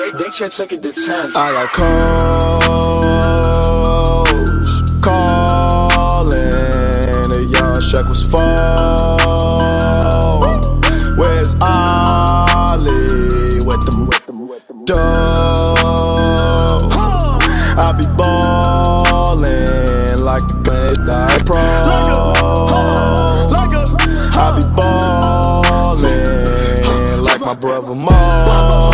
they can't take it to 10. I got calls calling, the young Shaq was fall. Where's Ollie with them dough? I be ballin' like a good pro. I be ballin' like my brother Mo.